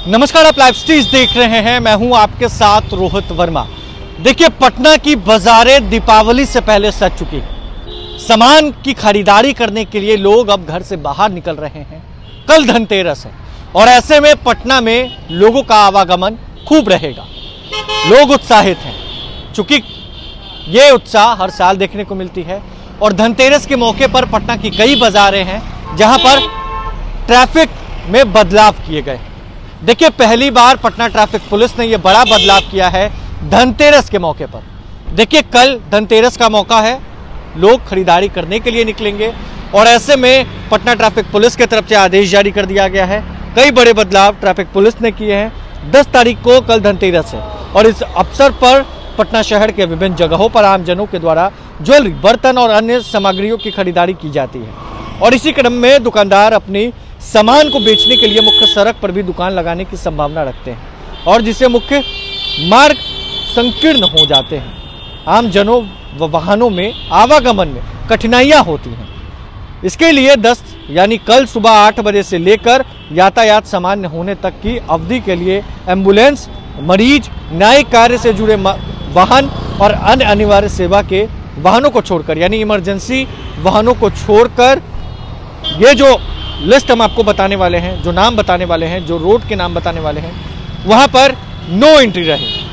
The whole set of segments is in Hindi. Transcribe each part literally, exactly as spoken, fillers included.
नमस्कार, आप लाइव स्ट्रीज देख रहे हैं। मैं हूं आपके साथ रोहित वर्मा। देखिए, पटना की बाजारें दीपावली से पहले सज चुकी। सामान की खरीदारी करने के लिए लोग अब घर से बाहर निकल रहे हैं। कल धनतेरस है और ऐसे में पटना में लोगों का आवागमन खूब रहेगा। लोग उत्साहित हैं, चूंकि ये उत्साह हर साल देखने को मिलती है। और धनतेरस के मौके पर पटना की कई बाजारें हैं जहां पर ट्रैफिक में बदलाव किए गए। देखिए, पहली बार पटना ट्रैफिक पुलिस ने यह बड़ा बदलाव किया है धनतेरस के मौके पर। देखिए, कल धनतेरस का मौका है, लोग खरीदारी करने के लिए निकलेंगे और ऐसे में पटना ट्रैफिक पुलिस की तरफ से आदेश जारी कर दिया गया है। कई बड़े बदलाव ट्रैफिक पुलिस ने किए हैं। दस तारीख को कल धनतेरस है और इस अवसर पर पटना शहर के विभिन्न जगहों पर आमजनों के द्वारा ज्वेलरी, बर्तन और अन्य सामग्रियों की खरीदारी की जाती है। और इसी क्रम में दुकानदार अपनी सामान को बेचने के लिए मुख्य सड़क पर भी दुकान लगाने की संभावना रखते हैं और जिससे मुख्य मार्ग संकीर्ण हो जाते हैं। आम जनों व वाहनों में आवागमन में कठिनाइयां होती हैं। इसके लिए दस यानी कल सुबह आठ बजे से लेकर यातायात सामान्य होने तक की अवधि के लिए एम्बुलेंस, मरीज, न्यायिक कार्य से जुड़े वाहन और अन्य अनिवार्य सेवा के वाहनों को छोड़कर, यानी इमरजेंसी वाहनों को छोड़कर, ये जो लिस्ट हम आपको बताने वाले हैं, जो नाम बताने वाले हैं, जो रोड के नाम बताने वाले हैं, वहां पर नो एंट्री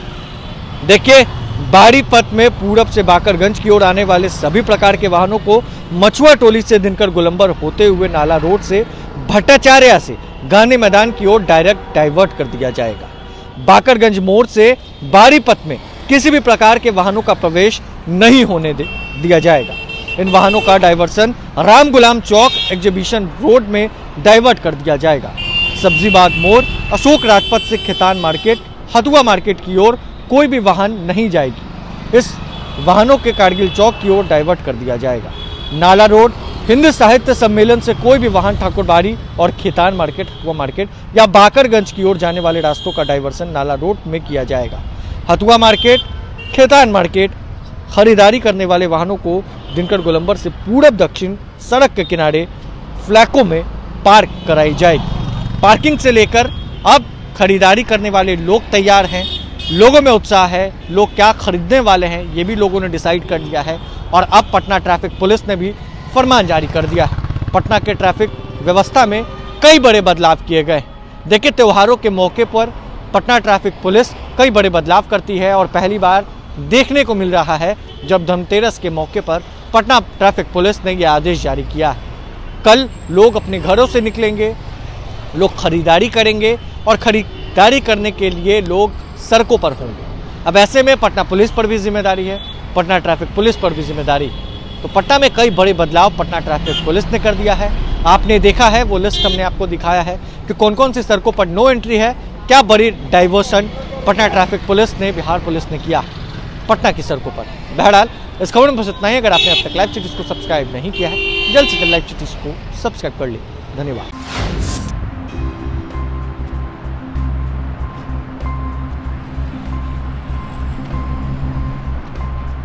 रहे। देखिए, बाड़ी पथ में पूरब से बाकरगंज की ओर आने वाले सभी प्रकार के वाहनों को मछुआ टोली से दिनकर गोलंबर होते हुए नाला रोड से भट्टाचार्य से गांधी मैदान की ओर डायरेक्ट डाइवर्ट कर दिया जाएगा। बाकरगंज मोड़ से बाड़ी पथ में किसी भी प्रकार के वाहनों का प्रवेश नहीं होने दे, दिया जाएगा। इन वाहनों का diversion Ram Gulam Chowk exhibition road में डाइवर्ट कर दिया जाएगा। सब्जी बाग मोड़, अशोक राजपथ से खेतान मार्केट, हथुआ मार्केट की ओर कोई भी वाहन नहीं जाएगी। इस वाहनों के कारगिल चौक की ओर डाइवर्ट कर दिया जाएगा। नाला रोड, हिंदी साहित्य सम्मेलन से कोई भी वाहन ठाकुरबाड़ी और खेतान मार्केट, हथुआ मार्केट या बाकरगंज की ओर जाने वाले रास्तों का डाइवर्सन नाला रोड में किया जाएगा। हथुआ मार्केट, खेतान मार्केट खरीदारी करने वाले वाहनों को दिनकर गोलंबर से पूरब दक्षिण सड़क के किनारे फ्लैकों में पार्क कराई जाएगी। पार्किंग से लेकर अब खरीदारी करने वाले लोग तैयार हैं। लोगों में उत्साह है। लोग क्या खरीदने वाले हैं ये भी लोगों ने डिसाइड कर लिया है। और अब पटना ट्रैफिक पुलिस ने भी फरमान जारी कर दिया है। पटना के ट्रैफिक व्यवस्था में कई बड़े बदलाव किए गए। देखिए, त्योहारों के मौके पर पटना ट्रैफिक पुलिस कई बड़े बदलाव करती है और पहली बार देखने को मिल रहा है जब धनतेरस के मौके पर पटना ट्रैफिक पुलिस ने यह आदेश जारी किया है। कल लोग अपने घरों से निकलेंगे, लोग खरीदारी करेंगे और खरीदारी करने के लिए लोग सड़कों पर होंगे। अब ऐसे में पटना पुलिस पर भी जिम्मेदारी है, पटना ट्रैफिक पुलिस पर भी जिम्मेदारी है। तो पटना में कई बड़े बदलाव पटना ट्रैफिक पुलिस ने कर दिया है। आपने देखा है, वो लिस्ट हमने आपको दिखाया है कि कौन कौन सी सड़कों पर नो एंट्री है, क्या बड़ी डाइवर्सन पटना ट्रैफिक पुलिस ने, बिहार पुलिस ने किया पटना की सड़कों पर। बहरहाल, इस खबर में बस इतना ही। अगर आपने अब तक लाइव चिटीज को सब्सक्राइब नहीं किया है, जल्द से जल्द लाइव चिटीज को सब्सक्राइब कर ली। धन्यवाद।